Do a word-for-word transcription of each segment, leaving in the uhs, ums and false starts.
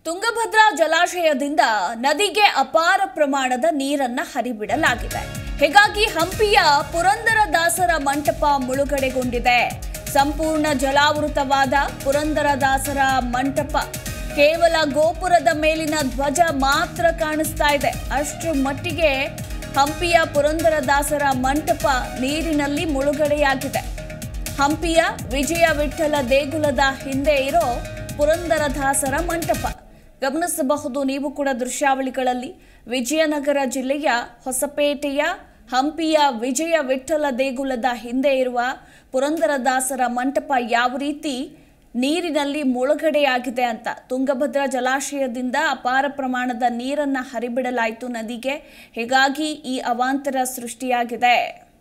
ತುಂಗಭದ್ರಾ ಜಲಾಶಯದಿಂದ ನದಿಗೆ ಅಪಾರ ಪ್ರಮಾಣದ ನೀರನ್ನ ಹರಿಬಿಡಲಾಗಿದೆ. ಹೀಗಾಗಿ ಹಂಪಿಯ ಪುರಂದರದಾಸರ ಮಂಟಪ ಮುಳುಗಡೆಗೊಂಡಿದೆ. ಸಂಪೂರ್ಣ ಜಲಾವೃತವಾದ ಪುರಂದರದಾಸರ ಮಂಟಪ ಕೇವಲ ಗೋಪುರದ ಮೇಲಿನ ಧ್ವಜ ಮಾತ್ರ ಕಾಣಿಸ್ತಾ ಇದೆ. ಅಷ್ಟರ ಮಟ್ಟಿಗೆ ಹಂಪಿಯ ಪುರಂದರದಾಸರ ಮಂಟಪ ನೀರಿನಲ್ಲಿ ಮುಳುಗಡೆಯಾಗಿದೆ. ಹಂಪಿಯ ವಿಜಯ ವಿಠಲ ದೇಗುಲದ ಹಿಂದೆ ಇರೋ ಪುರಂದರದಾಸರ ಮಂಟಪ ಗಮನಿಸಬಹುದು. ನೀವು ಕೂಡ ದೃಶ್ಯಾವಳಿಗಳಲ್ಲಿ ವಿಜಯನಗರ ಜಿಲ್ಲೆಯ ಹೊಸಪೇಟೆಯ ಹಂಪಿಯ ವಿಜಯ ವಿಠಲ ದೇಗುಲದ ಹಿಂದೆ ಇರುವ ಪುರಂದರದಾಸರ ಮಂಟಪ ಯಾವ ರೀತಿ ನೀರಿನಲ್ಲಿ ಮುಳುಗಡೆಯಾಗಿದೆ ಅಂತ. ತುಂಗಭದ್ರಾ ಜಲಾಶಯದಿಂದ ಅಪಾರ ಪ್ರಮಾಣದ ನೀರನ್ನ ಹರಿಬಿಡಲಾಯಿತು ನದಿಗೆ. ಹೀಗಾಗಿ ಈ ಅವಾಂತರ ಸೃಷ್ಟಿಯಾಗಿದೆ.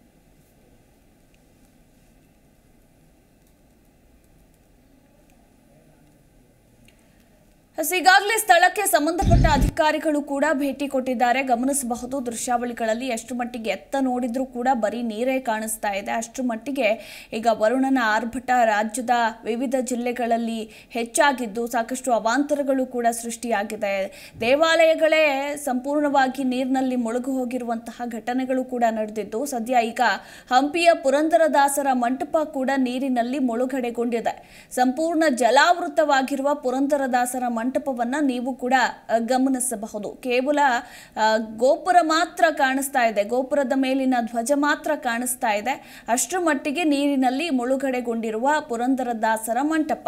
ಈಗಾಗಲೇ ಸ್ಥಳಕ್ಕೆ ಸಂಬಂಧಪಟ್ಟ ಅಧಿಕಾರಿಗಳು ಕೂಡ ಭೇಟಿ ಕೊಟ್ಟಿದ್ದಾರೆ. ಗಮನಿಸಬಹುದು ದೃಶ್ಯಾವಳಿಗಳಲ್ಲಿ ಎಷ್ಟು ಮಟ್ಟಿಗೆ ಎತ್ತ ನೋಡಿದ್ರೂ ಕೂಡ ಬರೀ ನೀರೇ ಕಾಣಿಸ್ತಾ ಇದೆ. ಅಷ್ಟರ ಮಟ್ಟಿಗೆ ಈಗ ವರುಣನ ಆರ್ಭಟ ರಾಜ್ಯದ ವಿವಿಧ ಜಿಲ್ಲೆಗಳಲ್ಲಿ ಹೆಚ್ಚಾಗಿದ್ದು ಸಾಕಷ್ಟು ಅವಾಂತರಗಳು ಕೂಡ ಸೃಷ್ಟಿಯಾಗಿದೆ. ದೇವಾಲಯಗಳೇ ಸಂಪೂರ್ಣವಾಗಿ ನೀರಿನಲ್ಲಿ ಮುಳುಗು ಹೋಗಿರುವಂತಹ ಘಟನೆಗಳು ಕೂಡ ನಡೆದಿದ್ದು ಸದ್ಯ ಈಗ ಹಂಪಿಯ ಪುರಂದರದಾಸರ ಮಂಟಪ ಕೂಡ ನೀರಿನಲ್ಲಿ ಮುಳುಗಡೆಗೊಂಡಿದೆ. ಸಂಪೂರ್ಣ ಜಲಾವೃತವಾಗಿರುವ ಪುರಂದರದಾಸರ ಮಂಟಪವನ್ನ ನೀವು ಕೂಡ ಗಮನಿಸಬಹುದು. ಕೇವಲ ಗೋಪುರ ಮಾತ್ರ ಕಾಣಿಸ್ತಾ ಇದೆ, ಗೋಪುರದ ಮೇಲಿನ ಧ್ವಜ ಮಾತ್ರ ಕಾಣಿಸ್ತಾ ಇದೆ. ಅಷ್ಟರ ಮಟ್ಟಿಗೆ ನೀರಿನಲ್ಲಿ ಮುಳುಗಡೆಗೊಂಡಿರುವ ಪುರಂದರದಾಸರ ಮಂಟಪ.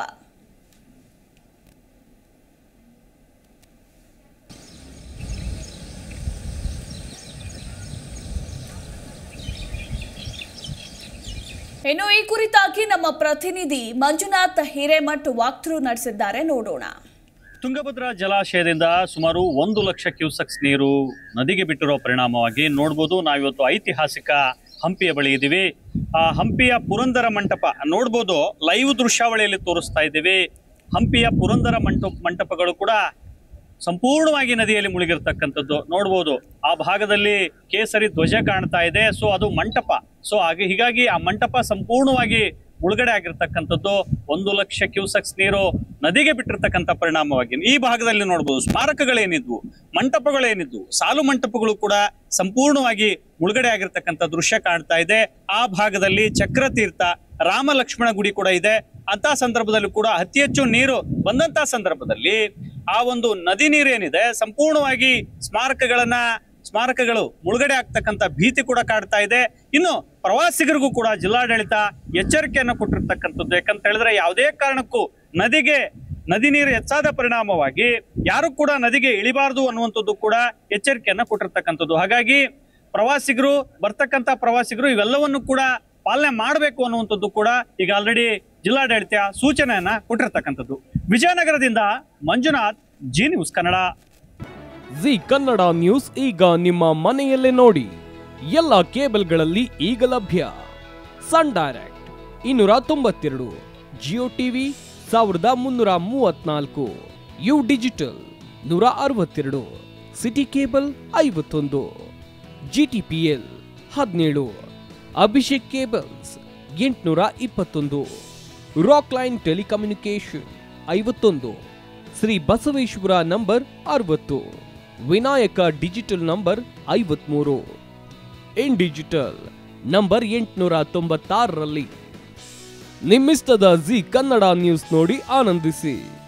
ಇನ್ನು ಈ ಕುರಿತಾಗಿ ನಮ್ಮ ಪ್ರತಿನಿಧಿ ಮಂಜುನಾಥ್ ಹಿರೇಮಠ್ ವಾಕ್ಥ್ರೂ ನಡೆಸಿದ್ದಾರೆ, ನೋಡೋಣ. ತುಂಗಭದ್ರಾ ಜಲಾಶಯದಿಂದ ಸುಮಾರು ಒಂದು ಲಕ್ಷ ಕ್ಯೂಸೆಕ್ಸ್ ನೀರು ನದಿಗೆ ಬಿಟ್ಟಿರೋ ಪರಿಣಾಮವಾಗಿ ನೋಡ್ಬೋದು. ನಾವಿವತ್ತು ಐತಿಹಾಸಿಕ ಹಂಪಿಯ ಬಳಿ ಇದ್ದೀವಿ. ಆ ಹಂಪಿಯ ಪುರಂದರ ಮಂಟಪ ನೋಡ್ಬೋದು, ಲೈವ್ ದೃಶ್ಯಾವಳಿಯಲ್ಲಿ ತೋರಿಸ್ತಾ ಇದ್ದೀವಿ. ಹಂಪಿಯ ಪುರಂದರ ಮಂಟಪ ಮಂಟಪಗಳು ಕೂಡ ಸಂಪೂರ್ಣವಾಗಿ ನದಿಯಲ್ಲಿ ಮುಳುಗಿರ್ತಕ್ಕಂಥದ್ದು ನೋಡ್ಬೋದು. ಆ ಭಾಗದಲ್ಲಿ ಕೇಸರಿ ಧ್ವಜ ಕಾಣ್ತಾ ಇದೆ. ಸೊ ಅದು ಮಂಟಪ. ಸೊ ಹಾಗೆ ಹೀಗಾಗಿ ಆ ಮಂಟಪ ಸಂಪೂರ್ಣವಾಗಿ ಮುಳುಗಡೆ ಆಗಿರ್ತಕ್ಕಂಥದ್ದು. ಒಂದು ಲಕ್ಷ ಕ್ಯೂಸೆಕ್ಸ್ ನೀರು ನದಿಗೆ ಬಿಟ್ಟಿರ್ತಕ್ಕಂಥ ಪರಿಣಾಮವಾಗಿ ಈ ಭಾಗದಲ್ಲಿ ನೋಡ್ಬೋದು ಸ್ಮಾರಕಗಳೇನಿದ್ವು, ಮಂಟಪಗಳೇನಿದ್ವು, ಸಾಲು ಮಂಟಪಗಳು ಕೂಡ ಸಂಪೂರ್ಣವಾಗಿ ಮುಳುಗಡೆ ಆಗಿರ್ತಕ್ಕಂಥ ದೃಶ್ಯ ಕಾಣ್ತಾ ಇದೆ. ಆ ಭಾಗದಲ್ಲಿ ಚಕ್ರತೀರ್ಥ, ರಾಮ ಲಕ್ಷ್ಮಣ ಗುಡಿ ಕೂಡ ಇದೆ. ಅಂತ ಸಂದರ್ಭದಲ್ಲಿ ಕೂಡ ಅತಿ ಹೆಚ್ಚು ನೀರು ಬಂದಂತ ಸಂದರ್ಭದಲ್ಲಿ ಆ ಒಂದು ನದಿ ನೀರೇನಿದೆ ಸಂಪೂರ್ಣವಾಗಿ ಸ್ಮಾರಕಗಳನ್ನ ಸ್ಮಾರಕಗಳು ಮುಳುಗಡೆ ಆಗ್ತಕ್ಕಂಥ ಭೀತಿ ಕೂಡ ಕಾಡ್ತಾ ಇದೆ. ಇನ್ನು ಪ್ರವಾಸಿಗರಿಗೂ ಕೂಡ ಜಿಲ್ಲಾಡಳಿತ ಎಚ್ಚರಿಕೆಯನ್ನು ಕೊಟ್ಟಿರ್ತಕ್ಕಂಥದ್ದು. ಯಾಕಂತ ಹೇಳಿದ್ರೆ ಯಾವುದೇ ಕಾರಣಕ್ಕೂ ನದಿಗೆ ನದಿ ನೀರು ಹೆಚ್ಚಾದ ಪರಿಣಾಮವಾಗಿ ಯಾರು ಕೂಡ ನದಿಗೆ ಇಳಿಬಾರದು ಅನ್ನುವಂಥದ್ದು ಕೂಡ ಎಚ್ಚರಿಕೆಯನ್ನ ಕೊಟ್ಟಿರ್ತಕ್ಕಂಥದ್ದು. ಹಾಗಾಗಿ ಪ್ರವಾಸಿಗರು ಬರ್ತಕ್ಕಂಥ ಪ್ರವಾಸಿಗರು ಇವೆಲ್ಲವನ್ನು ಕೂಡ ಪಾಲನೆ ಮಾಡಬೇಕು ಅನ್ನುವಂಥದ್ದು ಕೂಡ ಈಗ ಆಲ್ರೆಡಿ ಜಿಲ್ಲಾಡಳಿತ ಸೂಚನೆಯನ್ನ ಕೊಟ್ಟಿರ್ತಕ್ಕಂಥದ್ದು. ವಿಜಯನಗರದಿಂದ Manjunath, Zee news Kannada. Zee Kannada news ಈಗ ನಿಮ್ಮ ಮನೆಯಲ್ಲೇ ನೋಡಿ. ಎಲ್ಲ ಕೇಬಲ್ಗಳಲ್ಲಿ ಈಗ ಲಭ್ಯ. ಸನ್ ಡೈರೆಕ್ಟ್ ಇನ್ನೂರ ತೊಂಬತ್ತೆರಡು, ಜಿಯೋ ಟಿವಿ ಸಾವಿರದ ಮುನ್ನೂರ ಮೂವತ್ನಾಲ್ಕು, ಯು ಡಿಜಿಟಲ್ ನೂರ ಅರವತ್ತೆರಡು, ಸಿಟಿ ಕೇಬಲ್ ಐವತ್ತೊಂದು, ಜಿ ಟಿ ಪಿ ಎಲ್ ಹದಿನೇಳು, ಅಭಿಷೇಕ್ ಕೇಬಲ್ಸ್ ಎಂಟುನೂರ ಇಪ್ಪತ್ತೊಂದು, ರಾಕ್ ಲೈನ್ ಟೆಲಿಕಮ್ಯುನಿಕೇಶನ್ ಐವತ್ತೊಂದು, ಶ್ರೀ ಬಸವೇಶ್ವರ ನಂಬರ್ ಅರವತ್ತು, ವಿನಾಯಕ ಡಿಜಿಟಲ್ ನಂಬರ್ ಐವತ್ಮೂರು, ಇನ್ ಡಿಜಿಟಲ್ ನಂಬರ್ ಎಂಟುನೂರ ತೊಂಬತ್ತಾರರಲ್ಲಿ. ನಿಮ್ಮಿಸ್ತದ ಜಿ ಕನ್ನಡ ನ್ಯೂಸ್ ನೋಡಿ ಆನಂದಿಸಿ.